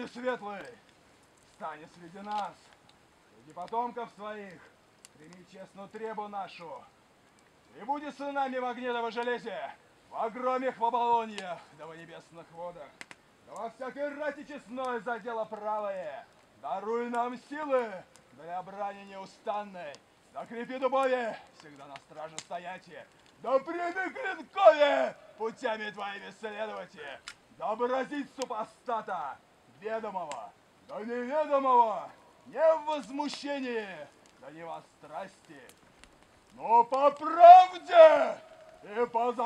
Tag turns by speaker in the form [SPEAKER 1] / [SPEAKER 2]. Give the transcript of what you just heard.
[SPEAKER 1] Царствуй, светлый, стань среди нас, среди потомков своих, прими честную требу нашу, и буди с нами в огне да во железе, в огромных в оболоньях, да во небесных водах, да во всякой рати честной за дело правое. Даруй нам силы для брани неустанной, да крепи дубове, всегда на страже стояти, да прими клинкове, путями твоими следовати, да поразить супостата, ведомого, да неведомого, не в возмущении, да не во страсти, но по правде и по